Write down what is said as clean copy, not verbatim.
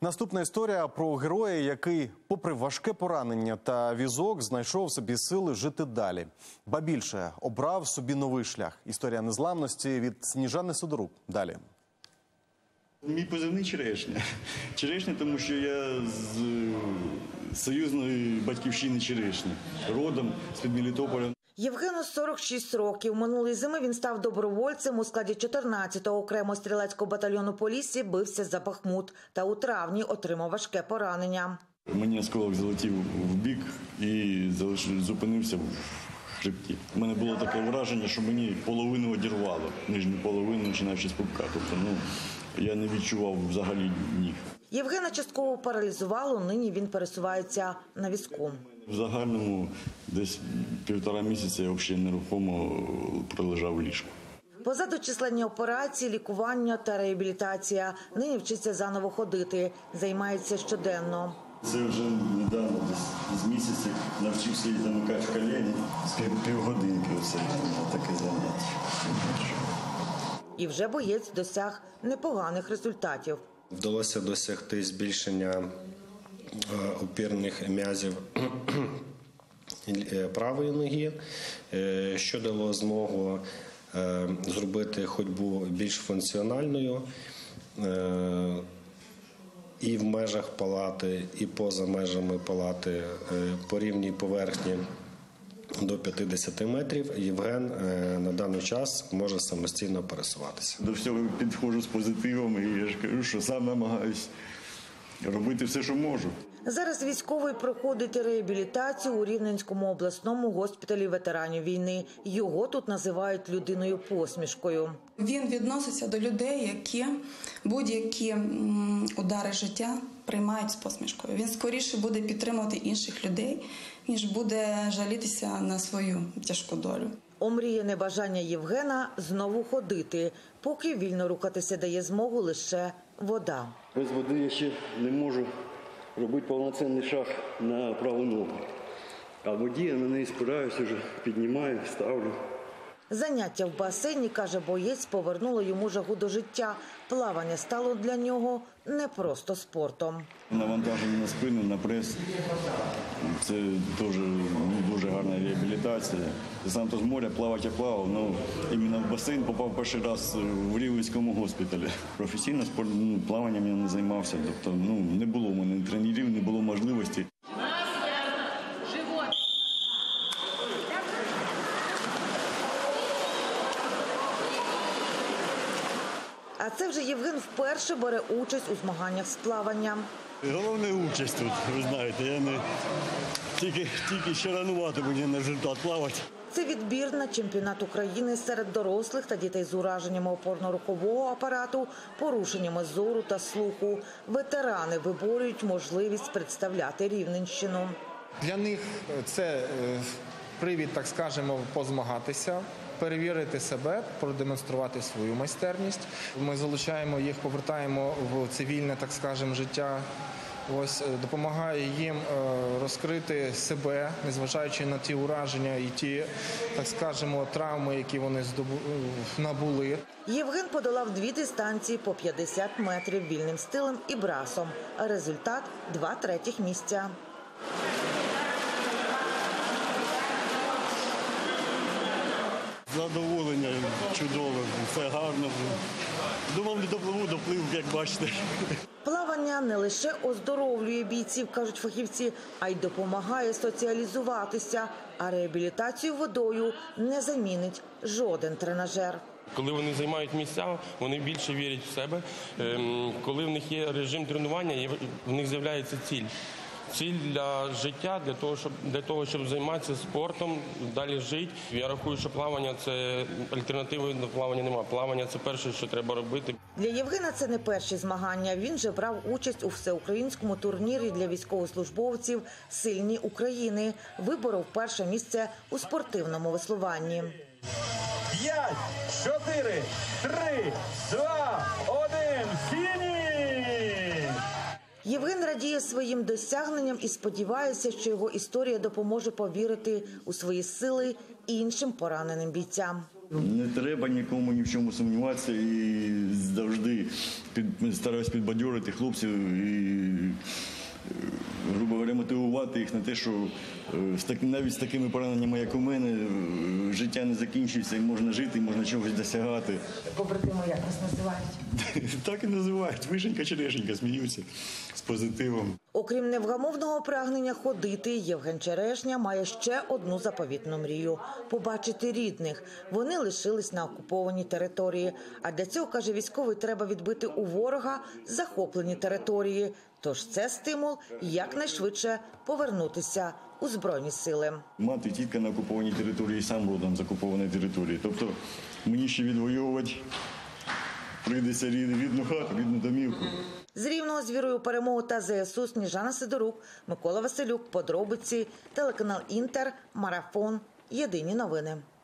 Наступна історія про героя, який, попри важке поранення та візок, знайшов собі сили жити далі. Ба більше, обрав собі новий шлях. Історія незламності від Сніжани Сидорук. Далі. Мій позивний Черешня. Черешня, тому що я з союзної батьківщини Черешні. Родом з-під Мелітополя. Євгену 46 років. Минулої зими він став добровольцем у складі 14-го окремого стрілецького батальйону Поліссі, бився за Бахмут та у травні отримав важке поранення. Мені осколок залетів в бік і зупинився в хребті. У мене було таке враження, що мені половину одірвало, нижню половину, починаючи з пупка. Тобто, я не відчував взагалі ніг. Євгена частково паралізувало, нині він пересувається на візку. В загальному десь 1,5 місяця я взагалі нерухомо пролежав у ліжку. Позаду численні операції, лікування та реабілітація. Нині вчиться заново ходити, займається щоденно. Це вже недавно, десь з місяця, навчився її замикати в коліні. З півгодинки оце таке заняття. І вже боєць досяг непоганих результатів. Вдалося досягти збільшення опірних м'язів правої ноги, що дало змогу зробити ходьбу більш функціональною і в межах палати, і поза межами палати по рівній поверхні до 50 метрів. Євген на даний час може самостійно пересуватися. До всього підходжу з позитивом і я ж кажу, що сам намагаюсь робити все, що можу. Зараз військовий проходить реабілітацію у Рівненському обласному госпіталі ветеранів війни. Його тут називають людиною-посмішкою. Він відноситься до людей, які будь-які удари життя приймають з посмішкою. Він скоріше буде підтримувати інших людей, ніж буде жалітися на свою тяжку долю. Омріяне бажання Євгена – знову ходити. Поки вільно рухатися дає змогу лише вода. Без води я ще не можу робити повноцінний шаг на праву ногу. А в воді я на неї спираюся, вже піднімаю, ставлю. Заняття в басейні, каже боєць, повернуло йому жагу до життя. Плавання стало для нього не просто спортом. Навантаження на спину, на прес – це дуже гарна реабілітація. Я сам то з моря плавати я плавав, але іменно в басейн попав перший раз в Рівненському госпіталі. Професійно плаванням я не займався, тобто не було в мене тренерів, не було можливості. А це вже Євген вперше бере участь у змаганнях з плавання. Головне участь тут, ви знаєте, я не тільки ще ранувати мені на результат плавати. Це відбір на чемпіонат України серед дорослих та дітей з ураженнями опорно-рухового апарату, порушеннями зору та слуху. Ветерани виборюють можливість представляти Рівненщину. Для них це привід, так скажемо, позмагатися, перевірити себе, продемонструвати свою майстерність. Ми залучаємо їх, повертаємо в цивільне, так скажемо, життя. Ось допомагає їм розкрити себе, незважаючи на ті ураження і ті, так скажемо, травми, які вони набули. Євген подолав 2 дистанції по 50 метрів вільним стилем і брасом. Результат – 2 третіх місця. Задоволення чудове, все гарно. Думав, не доплив, як бачите. Плавання не лише оздоровлює бійців, кажуть фахівці, а й допомагає соціалізуватися. А реабілітацію водою не замінить жоден тренажер. Коли вони займають місця, вони більше вірять в себе. Коли в них є режим тренування, в них з'являється ціль. Ціль для життя, для того, щоб займатися спортом, далі жити. Я рахую, що плавання – це альтернативи до плавання немає. Плавання – це перше, що треба робити. Для Євгена це не перші змагання. Він же брав участь у всеукраїнському турнірі для військовослужбовців «Сильні України». Виборов перше місце у спортивному веслуванні. 5, 4, 3, 2, 1, фініш! Євген радіє своїм досягненням і сподівається, що його історія допоможе повірити у свої сили іншим пораненим бійцям. Не треба нікому ні в чому сумніватися і завжди стараюсь підбадьорити хлопців і, грубо говоря, мотивувати їх на те, що навіть з такими пораненнями, як у мене, життя не закінчується, і можна жити, і можна чогось досягати. Побратими як нас називають? Так і називають. Вишенька-черешенька, сміються з позитивом. Окрім невгамовного прагнення ходити, Євген Черешня має ще одну заповітну мрію – побачити рідних. Вони лишились на окупованій території. А для цього, каже військовий, треба відбити у ворога захоплені території. Тож це стимул якнайшвидше повернутися у Збройні сили. Мати і тітка на окупованій території, сам родом з окупованої території. Тобто мені ще відвоювати прийдеться рідну хату, рідну домівку. З Рівного з вірою у перемогу та ЗСУ Сніжана Сидорук, Микола Василюк, подробиці, телеканал Інтер, Марафон, Єдині новини.